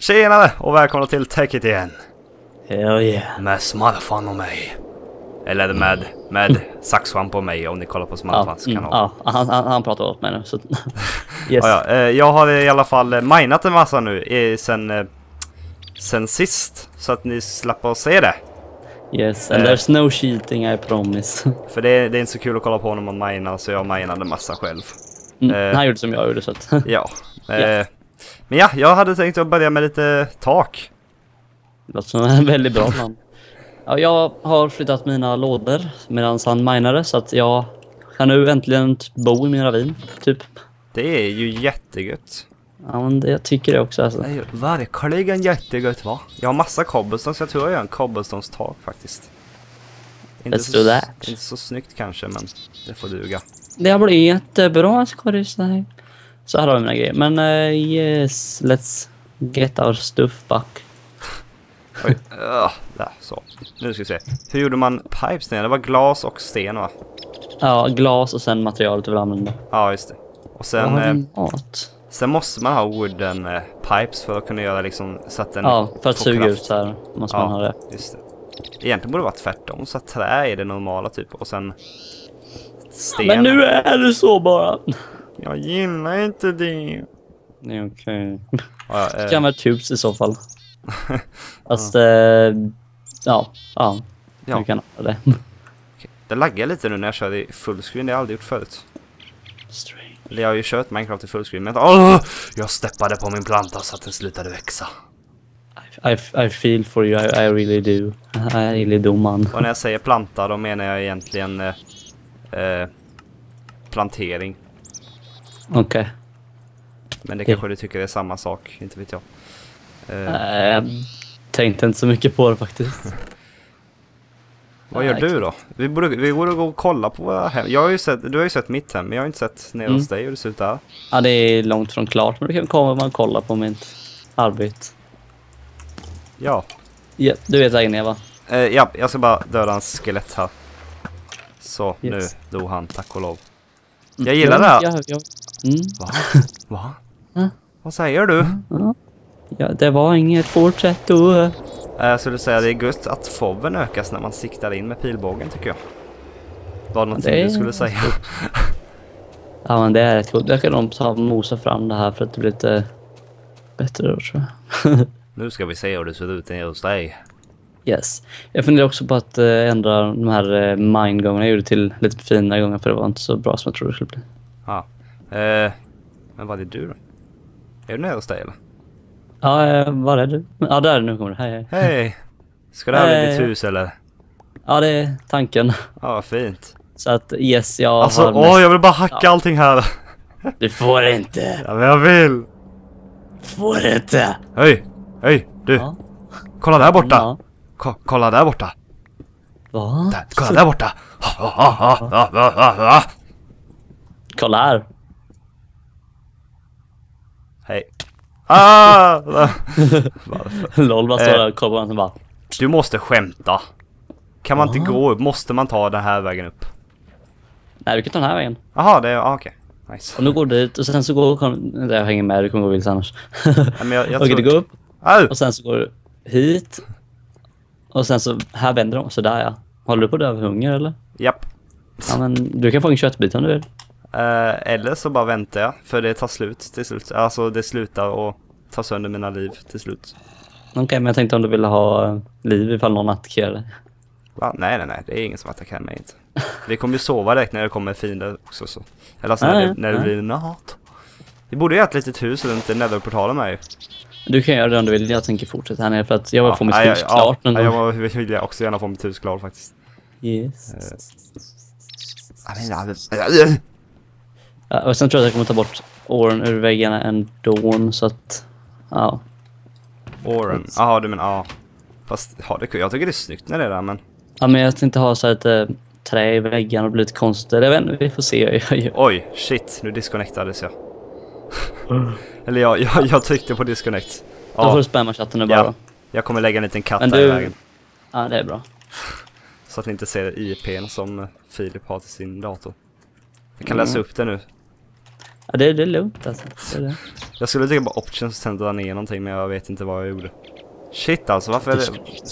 Tjenare och välkomna till Tech It igen. Hell yeah. Med Smalfan och mig. Eller med Saxsvamp och mig om ni kollar på Smalfans kanal. Ja, han pratar åt mig nu. Så. Yes. Jag har i alla fall minat en massa nu sen sist. Så att ni slappar att se det. Yes, and there's no cheating, I promise. För det är inte så kul att kolla på när man minar, så jag minade en massa själv. Han gjorde som jag gjorde så att. Ja. Men ja, jag hade tänkt att börja med lite tak. Det låter som en väldigt bra plan. Ja, jag har flyttat mina lådor medan han minade, så att jag kan nu äntligen bo i min ravin, typ. Det är ju jättegött. Ja, men jag tycker det också. Alltså. Det är ju verkligen jättegött, va? Jag har massa cobblestones, så jag tror jag gör en cobblestones tak faktiskt. Inte så snyggt kanske, men det får duga. Det blir jättebra, ska du säga. Så här har vi mina grejer. Men yes, let's get our stuff back. Oj, där, så. Nu ska vi se. Hur gjorde man pipes ner? Det var glas och sten, va? Ja, glas och sen materialet vi använder. Ja, just det. Och sen måste man ha wooden pipes för att kunna göra liksom så att den... Ja, för att suga ut så här måste man ha det. Just det. Egentligen borde det vara tvärtom, så att trä är det normala typ, och sen sten. Men nu är det så bara. Jag gillar inte det. Det är okej. Det kan vara tubs i så fall. Fast, ja. Jag kan ha det. Det laggar lite nu när jag kör i fullscreen, det har jag aldrig gjort förut. Eller jag har ju kört Minecraft i fullscreen, men jag steppade på min planta så att den slutade växa. I feel for you, I really do. I really do, man. Och när jag säger planta, då menar jag egentligen plantering. Okej. Men det kanske du tycker är samma sak, inte vet jag. Jag tänkte inte så mycket på det faktiskt. Vad gör du då? Vi borde gå och kolla på våra hem. Du har ju sett mitt hem, men jag har inte sett ner hos dig hur det ser ut där. Ja, det är långt från klart, men du kan komma och kolla på mitt arbete. Ja. Ja, du vet vägen ner, va? Ja, jag ska bara döda en skelett här. Så, yes. Nu dog han, tack och lov. Jag gillar det här. Va? Vad säger du? Ja, det var inget fortsätt då. Jag skulle säga det är gött att foven ökas när man siktar in med pilbågen, tycker jag. Var det någonting du skulle säga? Ja, men det är rätt coolt. Jag kan nog mosa fram det här för att det blir lite bättre då, tror jag. Nu ska vi se hur det ser ut hos dig. Yes. Jag funderar också på att ändra de här mine-gångerna jag gjorde till lite finare gånger, för det var inte så bra som jag trodde det skulle bli. Ja. Men vad är du då? Är du nere hos dig eller? Ja, var är du? Ja, där nu kommer du. Hej. Ska det här bli ditt hus eller? Ja, det är tanken. Ja, fint. Så att yes, jag alltså, har jag vill bara hacka allting här. Du får inte. Ja, men jag vill. Får inte. Hej, du. Ja. Kolla där borta. Kolla där borta. Va? Kolla där borta. Kolla här. Hej. Lol, vad står där? Kolla på bara. Du måste skämta. Kan man inte gå upp? Måste man ta den här vägen upp? Nej, du kan ta den här vägen. Jaha, det är okej. Nice. Och nu går du dit och sen så jag hänger med, du kommer gå vilse annars. Ja, men jag okej, du går upp. Och sen så går du hit. Och sen så här vänder de, så där ja. Håller du på det av hunger eller? Japp. Ja, men du kan få en köttbit om du vill. Eller så bara väntar jag, för det tar slut till slut. Alltså det slutar och tar sönder mina liv till slut. Okej, men jag tänkte om du ville ha liv ifall någon attackerar dig. Va? Nej, det är ingen som attackerar mig inte. Vi kommer ju sova direkt när det kommer fiender också. Så. Eller alltså när det blir natt. Vi borde ju ha ett litet hus och inte netherportalen med ju. Du kan göra det om du vill, jag tänker fortsätta här nere för att jag vill få mitt hus klart. Jag vill också gärna få mitt hus klart faktiskt. Yes. Och sen tror jag att jag kommer ta bort åren ur väggarna ändå, så att ja. Åren? Jaha, du menar fast jag tycker det är snyggt när det är där, men ja, men jag tänkte ha så här ett trä i väggarna och bli lite konstigt. Jag vet inte, vi får se. Oj, shit, nu disconnectades jag. Eller jag tryckte på disconnect. Då får du spamma chatten nu bara. Ja, jag kommer lägga en liten katt där i vägen. Ja, det är bra. Så att ni inte ser IP:n som Filip har till sin dator. Jag kan läsa upp det nu. Ja, det är lugnt alltså. Det är det. Jag skulle trycka på options och sen dra ner någonting, men jag vet inte vad jag gjorde. Shit alltså, varför är det...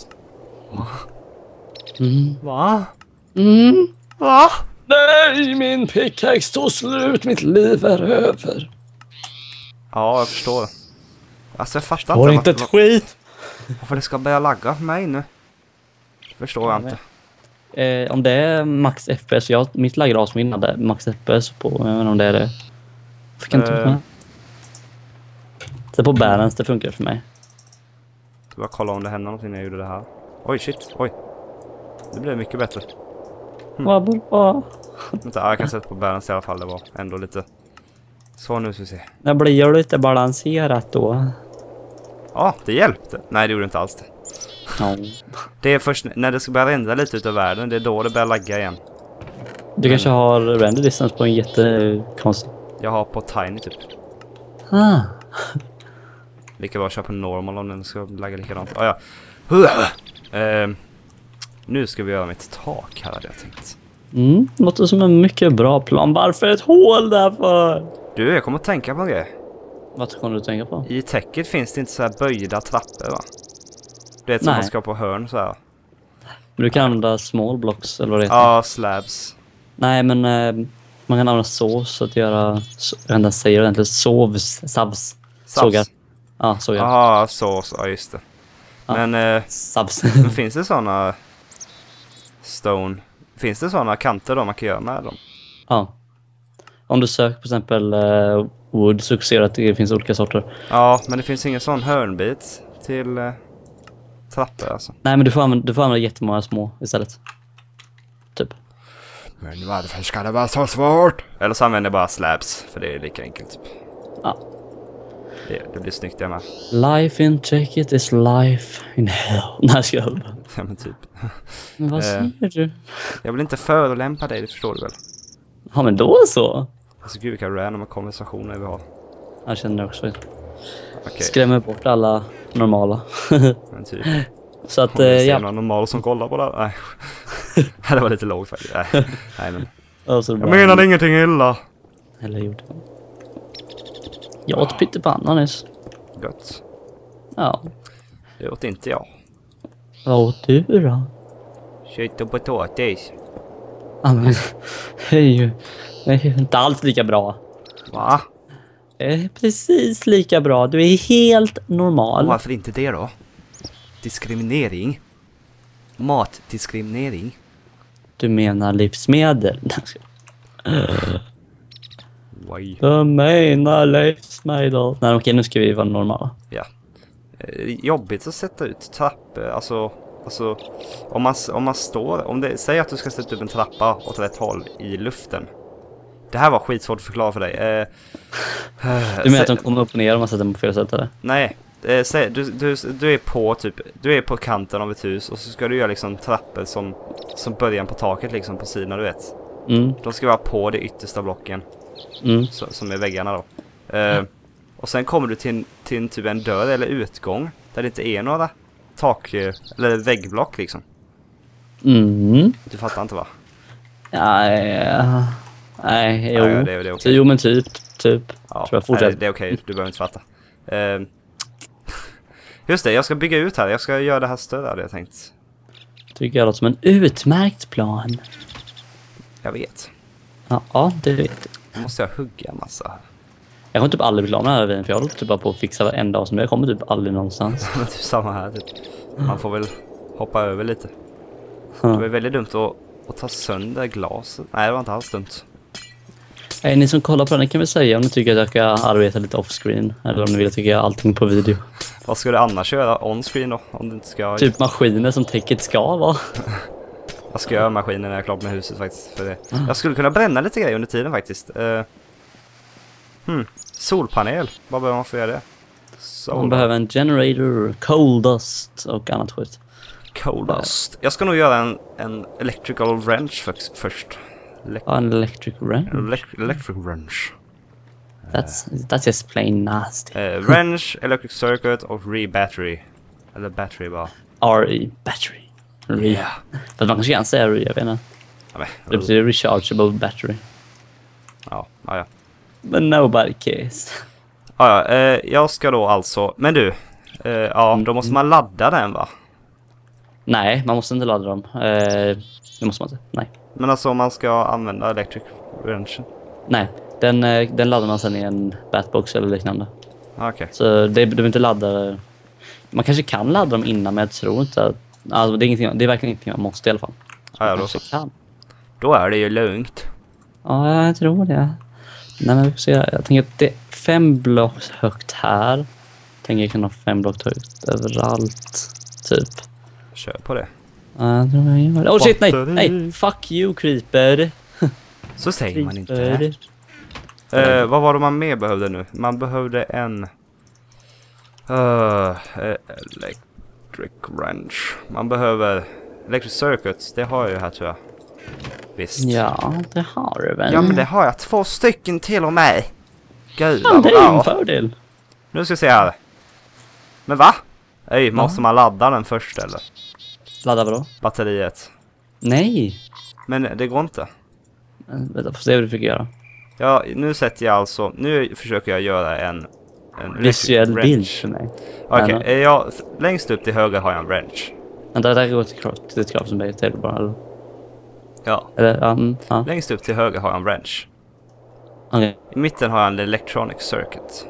Va? Va? Nej, min pickaxe tog slut. Mitt liv är över. Ja, jag förstår. Alltså jag fattar Får inte inte ett skit. varför det ska börja lagga för mig nu. Förstår jag inte. Om det är max FPS, mitt laggrasminne hade max FPS på, jag vet inte om det är det. Fick inte med. Så på balance, det funkar för mig. Jag ska bara kolla om det hände någonting när jag gjorde det här. Oj, shit, oj. Det blev mycket bättre. Vad bra. Vänta, jag kan sätta på balance i alla fall, det var ändå lite... Så nu ska vi se. Det blir lite balanserat då. Ja, det hjälpte. Nej, det gjorde inte alls det. Ja. Det är först när det ska börja rända lite utav världen, det är då det börjar lagga igen. Du kanske har render distance på en jättekonstig. Jag har på tiny typ. Lika bra att köra på normal om den ska lagga likadant. Ja. Nu ska vi göra mitt tak här, hade jag tänkt. Låter som en mycket bra plan. Varför ett hål där för? Du, jag kommer att tänka på en grej. Vad kommer du tänka på? I täcket finns det inte så här böjda trappor, va? Det är som man ska på hörn så här. Men du kan använda small blocks eller vad det heter. Ja, slabs. Nej, men man kan använda sås att göra, jag säger ordentligt, savs. Sågar. Ja, sågar. Jaha, sås, ja just det. Ja. Men, savs. men finns det såna stone? Finns det såna kanter då man kan göra med dem? Ja. Om du söker på exempel wood så ser du att det finns olika sorter. Ja, men det finns ingen sån hörnbit till trappor alltså. Nej, men du får använda jättemånga små istället. Typ. Men varför ska det vara så svårt? Eller så använder jag bara slabs, för det är lika enkelt typ. Ja. Det blir snyggt det med. Life in Check-It is life in hell. Nej, ska jag Ja, men typ. Men vad säger du? Jag vill inte förolämpa dig, det förstår du väl? Ja, men då så. Alltså gud, vilka random konversationer vi har. Jag känner det också. Okay. Skrämmer bort alla normala. Men typ. Så att, ja. Någon normal som kollar på det. Nej. Det var lite lågt faktiskt. Nej men. Jag menade ingenting illa. Eller gjorde jag. Jag åt pyttipanna nyss. Gött. Ja. Det åt inte jag. Vad åt du då? Kött och potatis. Ja, men det är ju inte alls lika bra. Va? Precis lika bra. Du är helt normal. Och varför inte det då? Diskriminering. Matdiskriminering. Du menar livsmedel? Why? Du menar livsmedel? Nej, okej, nu ska vi vara normala. Ja. Jobbigt att sätta ut trappor. Alltså om man står, säg att du ska sätta upp en trappa åt rätt håll i luften. Det här var skitsvårt att förklara för dig. Du menar att de kommer upp och ner om man sätter dem på fel sätt eller? Nej, du är på typ, du är på kanten av ett hus och så ska du göra liksom trappor som början på taket liksom på sidan, du vet. De ska vara på det yttersta blocken. Som är väggarna då. Och sen kommer du till typ en dörr eller utgång där det inte är några tak eller väggblock liksom. Du fattar inte va? Ja. Nej, jo. Ja, det är okej. Jo, men typ. Ja, tror jag det är okej, du behöver inte fatta. Just det, jag ska bygga ut här. Jag ska göra det här större, hade jag tänkt. Tycker jag låter som en utmärkt plan. Jag vet. Ja, det vet du. Nu måste jag hugga en massa här. Jag kommer typ aldrig bli klar med den här vin, för jag håller typ bara på att fixa varenda dag som jag kommer typ aldrig någonstans. Typ samma här typ. Man får väl hoppa över lite. Det var väldigt dumt att ta sönder glaset. Nej, det var inte alls dumt. Ni som kollar på den kan väl säga om ni tycker att jag ska arbeta lite offscreen. Eller om ni vill att jag göra allting på video. Vad ska du annars göra on-screen då? Om du inte ska... Typ maskiner som täcket ska vara. Jag ska göra maskinen när jag är klar med huset faktiskt. För det. Jag skulle kunna bränna lite grejer under tiden faktiskt. Solpanel. Vad behöver man för att göra det? Man behöver en generator, coal dust och annat skit. Coal dust. Jag ska nog göra en electrical wrench först. En electric wrench? Electric wrench. That's just plain nasty. Wrench, electric circuit och re-battery. Eller battery bara. RE, battery. Re. Yeah. För man kanske kan säga re, jag vet inte. Det betyder rechargeable battery. Ja. But nobody cares. Ja, jag ska då alltså... Men du, då måste man ladda den, va? Nej, man måste inte ladda dem. Det måste man inte, nej. Men alltså om man ska använda electric wrenchen? Nej, den laddar man sen i en batbox eller liknande. Okej. Så du behöver inte ladda... Man kanske kan ladda dem innan, men jag tror inte att... Alltså, det är verkligen ingenting man måste i alla fall. Ja, då så. Kan. Då är det ju lugnt. Ja, jag tror det. Nej, men vi får se. Jag tänker att det är 5 block högt här. Tänker jag kunna ha 5 block högt överallt, typ. Kör på det. Ja, jag tror jag gör det. Oh shit, nej! Nej, fuck you, creeper! Så säger man inte. Vad var det man mer behövde nu? Man behövde en... electric wrench. Man behöver... Electric circuits, det har jag ju här tror jag. Visst. Ja, det har du väl. Ja, men det har jag 2 stycken till och med. Gud, ja, vad det är en bra. fördel. Nu ska vi se här. Men va? Måste man ladda den först eller? Ladda vadå? Batteriet. Nej. Men det går inte. Vänta, får se vad du fick göra. Ja, nu sätter jag alltså... Nu försöker jag göra en visuell bild för mig. Okej, längst upp till höger har jag en wrench. Vänta, där går till ett krav som blir till bara. Eller? Ja. Eller, ja. Längst upp till höger har jag en wrench. Okay. I mitten har jag en electronic circuit.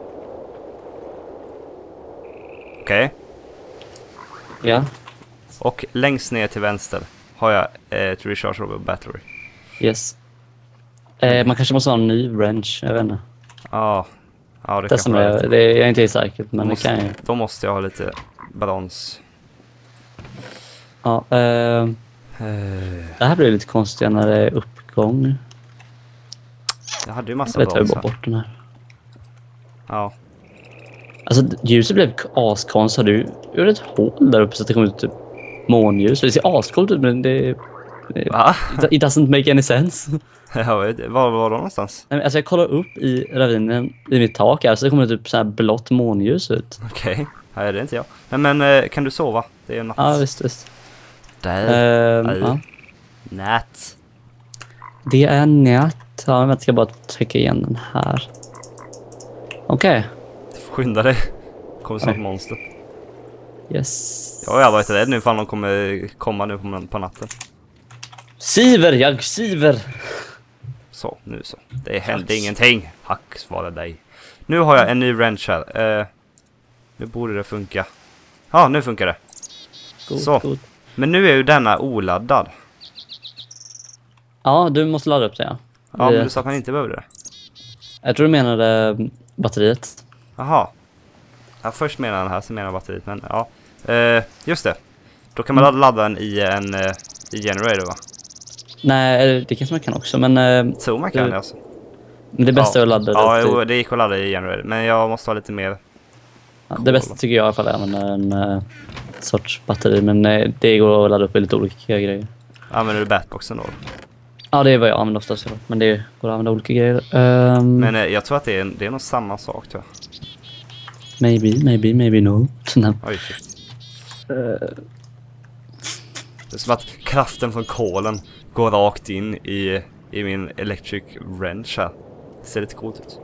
Okej. Ja. Och längst ner till vänster har jag ett rechargeable battery. Yes. Man kanske måste ha en ny wrench, jag vet inte. Ja, det kan vara. Det är jag inte helt säker, men det kan jag. Då måste jag ha lite brons. Ja, det här blir lite konstigt när det är uppgång. Jag hade ju massa brons. Jag tar bort den här. Ja. Alltså ljuset blev askonstigt. Du gjorde ett hål där uppe så att det kom ut typ månljus. Det ser ascoolt ut, men det... Va? It doesn't make any sense. Jag vet, var då någonstans? Nej, alltså jag kollar upp i ravinen i mitt tak här, så det kommer typ så här blått månljus ut. Okej, nej det är inte jag. Men kan du sova? Det är ju natt. Ja, visst. Där. Ja. Natt. Det är natt. Ja, jag ska bara trycka igen den här. Okej. Skynda dig. Kommer snart monster. Yes. Jag har varit rädd nu för att de kommer komma nu på natten. Jag siver. Så, nu så. Det hände ingenting. Hack, svara dig. Nu har jag en ny wrench här. Nu borde det funka. Ja, nu funkar det. God. Men nu är ju denna oladdad. Ja, du måste ladda upp det, ja. Ja, men du sa att man inte behövde det. Jag tror du menade batteriet. Jaha. Ja, först menar den här, så menar batteriet. Men ja, just det. Då kan man ladda den i en i generator, va? Nej, det kanske man kan också, men... Så man kan alltså. Men det bästa är att ladda det. Ja, det gick att ladda i generator. Men jag måste ha lite mer... Ja, det bästa tycker jag i alla fall är att använda en sorts batteri. Men det går att ladda upp i lite olika grejer. Använder du batboxen då? Ja, det är vad jag använder oftast. Men det går att använda olika grejer. Men jag tror att det är nog samma sak, tror jag. Maybe no. Oj, shit. Det är som att kraften från kolen går rakt in i min electric wrench här. Det ser lite coolt ut.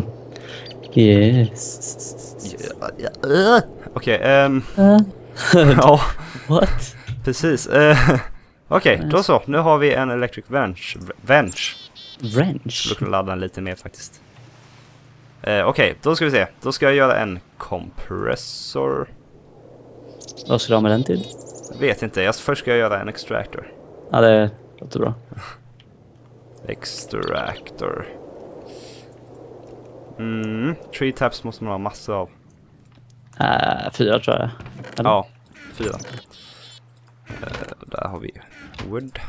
Yes. Okej, ja. What? Precis. Okej, då så. Nu har vi en electric wrench. Wrench? Skulle kunna ladda den lite mer faktiskt. Okej, då ska vi se. Då ska jag göra en kompressor. Vad ska du ha med den till? Jag vet inte. Först ska jag göra en extractor. Ja, det låter bra. Extractor. 3 taps måste man ha massor av. 4 tror jag. Eller? Ja, 4. Där har vi wood.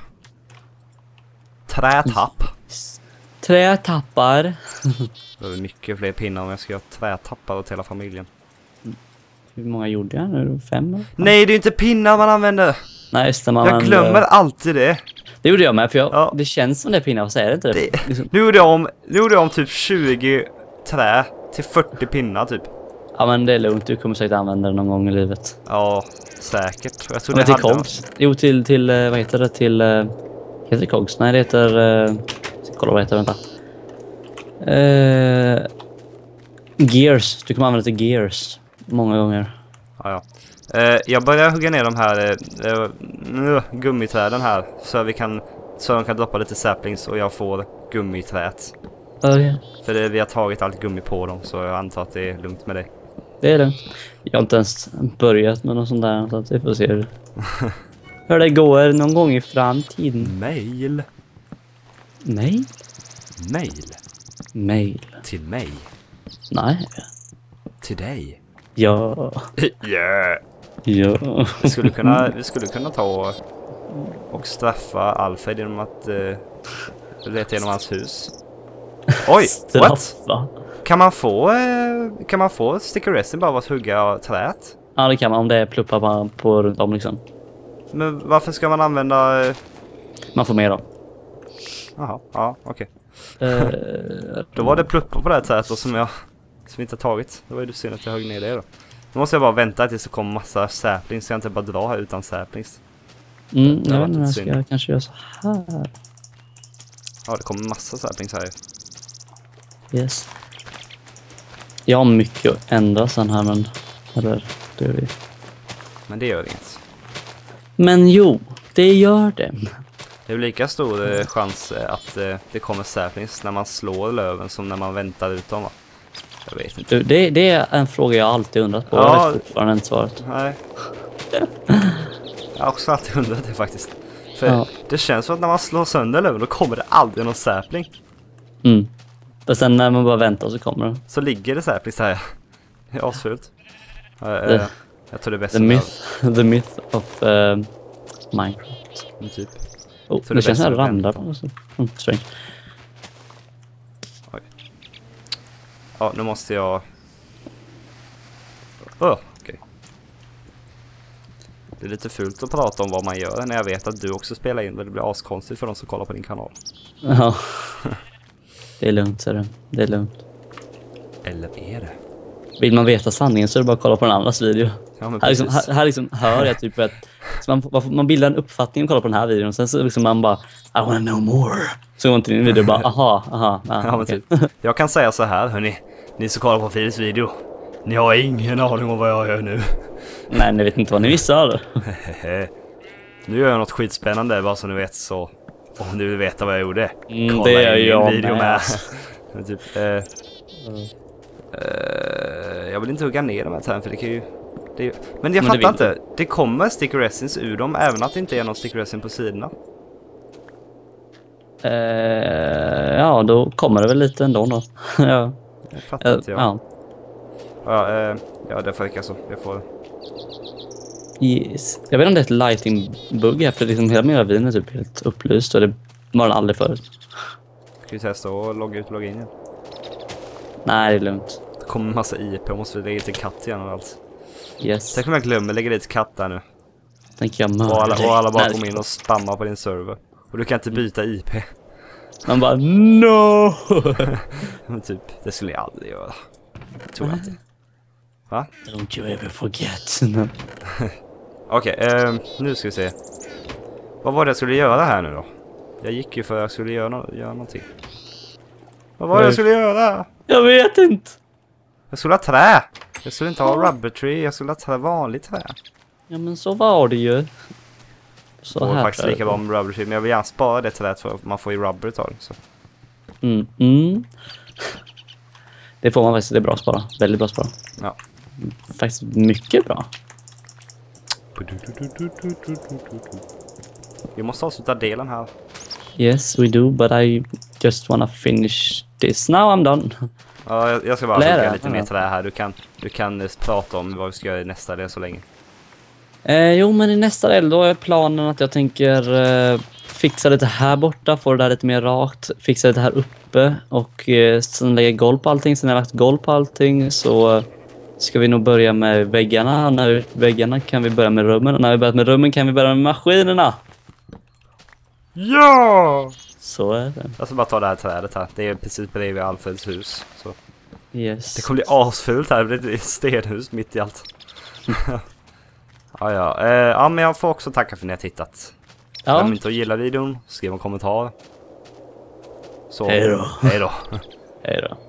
Trätapp. Trätappar. Det är mycket fler pinnar om jag ska göra trätappar åt hela familjen. Hur många gjorde jag nu? 5? Eller? Nej, det är inte pinnar man använder. Nej, just det, jag glömmer alltid det. Det gjorde jag med, för det känns som det är pinnar, vad säger det inte det? Liksom. Nu gjorde jag om typ 20 trä till 40 pinnar typ. Ja, men det är lugnt, du kommer säkert använda det någon gång i livet. Ja, säkert. Jag tror det till Cogs. Jo, till vad heter det? Heter det Cogs? Nej, det heter... kolla vad heter det, vänta. Gears. Du kommer använda till gears många gånger. Ja. Jag börjar hugga ner de här gummiträden här så de kan droppa lite saplings och jag får gummiträet. Okay. För vi har tagit allt gummi på dem så jag antar att det är lugnt med dig. Det är det. Jag har inte ens börjat med något sånt där så att vi får se hur det går någon gång i framtiden. Mail. Nej? Mail. Till mig. Nej. Till dig. Ja. Yeah. Ja. Vi skulle kunna ta och straffa Alfred genom att leta genom hans hus. Oj, straffa. What? Kan man få sticker resin bara av att hugga träet? Ja, det kan man om det är pluppar på runt om liksom. Men varför ska man använda... Man får mer då. Jaha, ja, okej. Då var det pluppar på det här träet då som inte tagit. Det var ju synd att jag högg ner det då. Nu måste jag bara vänta tills det kommer massa saplings så jag inte bara drar här utan saplings. Jag vet inte, jag ska kanske göra så här. Ja, det kommer massa saplings här. Yes. Jag har mycket att ändra sen här, men... Eller, det gör vi. Men det gör inget. Men jo, det gör det. Det är lika stor chans att det kommer saplings när man slår löven som när man väntar ut dem, va? Jag vet inte. Det är en fråga jag alltid undrat på. Ja, jag vet fortfarande inte svaret. Nej. Jag har också alltid undrat det faktiskt. För det känns som att när man slår sönder löven då kommer det aldrig någon sapling. Och sen när man bara väntar så kommer det. Så ligger det saplings här. Det är asfult. Jag tror det är bäst. The myth of Minecraft. Typ. Det känns som att ramlar på oss. Strange. Oj. Ja, nu måste jag... Okej. Det är lite fult att prata om vad man gör när jag vet att du också spelar in. Det blir askonstigt för de som kollar på din kanal. Ja. Det är lugnt, ser du. Det är lugnt. Eller är det? Vill man veta sanningen så är det bara att kolla på den andras video. Ja, men här liksom hör jag typ att man bildar en uppfattning och kollar på den här videon. Sen så liksom man bara, I wanna know more. Så går man till din video och bara, aha. Ja, men typ. Jag kan säga så här, hörni. Ni som kollar på Filips video. Ni har ingen aning om vad jag gör nu. Nej, ni vet inte vad ni visar. Nu gör jag något skitspännande, bara så ni vet så. Om ni vill veta vad jag gjorde. Kolla det är jag video med. Typ, jag vill inte hugga ner de här träden för det kan ju... Men jag fattar inte. Det kommer sticker resins ur dem även att det inte är någon sticker resin på sidorna. Ja, då kommer det väl lite ändå då. Ja. Jag fattar inte jag. Ja, det får räcka så. Jag får... Yes. Jag vet inte om det är ett lighting-bugg här, för liksom hela min ravin är typ helt upplyst och det var den aldrig förut. Ska vi testa och logga ut och logga in igen? Nej, det är lugnt. Det kommer en massa IP, jag måste lägga till katt igen och allt. Yes. Tänk om jag glömmer lägga dit katt där nu. Tänker jag mörda. Och alla bara kommer in och spammar på din server. Och du kan inte byta IP. Man bara, no! Men typ, det skulle jag aldrig göra. Tror jag inte. Va? Don't you ever forget. Okej, nu ska vi se. Vad var det jag skulle göra här nu då? Jag gick ju för att jag skulle göra någonting. Vad var det jag skulle göra? Jag vet inte. Jag skulle ha trä. Jag skulle inte ha rubber tree, jag skulle ha vanligt trä. Ja, men så var det ju. Så det var här faktiskt lika bra med rubber tree, men jag vill gärna spara det träet för man får ju rubber tag. Så. Det får man faktiskt, det är bra att spara. Väldigt bra att spara. Ja. Faktiskt mycket bra. Vi måste avsluta delen här. Yes, we do, but I just wanna finish this. Now I'm done. Ja, jag ska bara hugga lite mer trä här. Du kan prata om vad vi ska göra i nästa del så länge. Jo, men i nästa del då är planen att jag tänker fixa lite här borta, få det där lite mer rakt, fixa lite här uppe och sen lägga golv på allting. Sen när jag lagt golv på allting så ska vi nog börja med väggarna. När väggarna kan vi börja med rummen. Och när vi börjat med rummen kan vi börja med maskinerna. Ja! Så är det. Jag ska bara ta det här trädet här. Det är precis bredvid Alfreds hus. Så. Yes. Det kommer bli asfult här. Det är ett stenhus mitt i allt. Ja, men jag får också tacka för att ni har tittat. Glöm inte att gilla videon. Skriv en kommentar. Så, hej då. Hej då. Hej då.